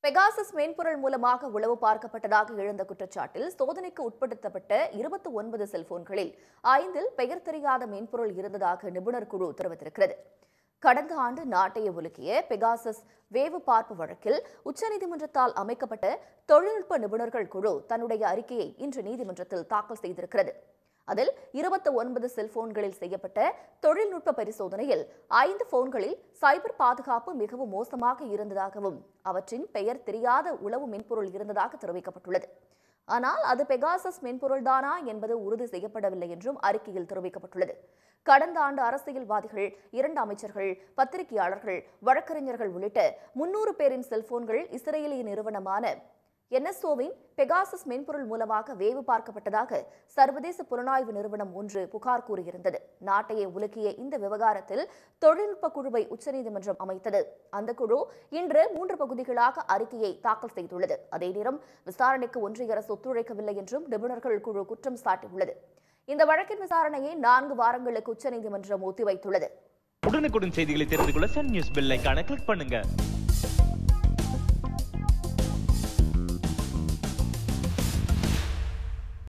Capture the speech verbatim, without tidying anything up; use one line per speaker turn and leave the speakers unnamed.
Pegasus மென்பொருள் மூலமாக உளவு பார்க்கப்பட்டதாக எழுந்த குற்றச்சாட்டில் சோதனைக்கு உட்படுத்தப்பட்ட இருபத்தி ஒன்பது செல்போன்களில் ஐந்தில் பெயர் தெரியாத மென்பொருள் இருந்ததாக நிபுணர் குழு தெரிவித்திருக்கிறது. கடந்த ஆண்டு நாட்டையே உலுக்கிய பெகாசஸ் வேவு பார்ப்பு வழக்கில் உச்சநீதிமன்றத்தால் அமைக்கப்பட்ட தொழில்நுட்ப நிபுணர்கள் குழு தன்னுடைய அறிக்கையை இன்று நீதிமன்றத்தில் தாக்கல் செய்திருக்கிறது. அதில் இருபத்தி ஒன்பது செல்போன்களில் செய்யப்பட்ட தொழில்நுட்ப பரிசோதனையில் ஐந்து போன்களில் சைபர் பாதுகாப்பு மிகவும் மோசமாக இருந்ததாகவும் அவற்றின் பெயர் தெரியாத உளவு மென்பொருள் இருந்ததாக தெரிவிக்கப்பட்டுள்ளது. ஆனால் அது பெகாசஸ் மென்பொருள்தானா என்பது உறுதி செய்யப்படவில்லை என்றும் அறிக்கையில் தெரிவிக்கப்பட்டுள்ளது. கடந்த ஆண்டு அரசியல்வாதிகள், இரண்டு அமைச்சர்கள், பத்திரிகையாளர்கள், வழக்கறிஞர்கள் உள்ளிட்ட முன்னூறு பேரின் செல்போன்கள் இஸ்ரேலிய நிறுவனமான என் எஸ் ஓவின் பெகாசஸ் மென்பொருள் மூலமாக வேவு பார்க்கப்பட்டதாக சர்வதேச புலனாய்வு நிறுவனம் ஒன்று புகார் கூறியிருந்தது. நாட்டையே உலுக்கிய இந்த விவகாரத்தில் தொழில்நுட்ப குழுவை உச்சநீதிமன்றம் அமைத்தது. அந்த குழு இன்று மூன்று பகுதிகளாக அறிக்கையை தாக்கல் செய்துள்ளது. அதே நேரம் விசாரணைக்கு ஒன்றிய அரசு ஒத்துழைக்கவில்லை என்றும் நிபுணர்கள் குழு குற்றம் சாட்டியுள்ளது. இந்த வழக்கின் விசாரணையை நான்கு வாரங்களுக்கு உச்சநீதிமன்றம் ஒத்திவைத்துள்ளது.
உடனுக்குடன் செய்திகளை தெரிந்து கொள்ள சன் நியூஸ் பெல் ஐகானை கிளிக் பண்ணுங்க.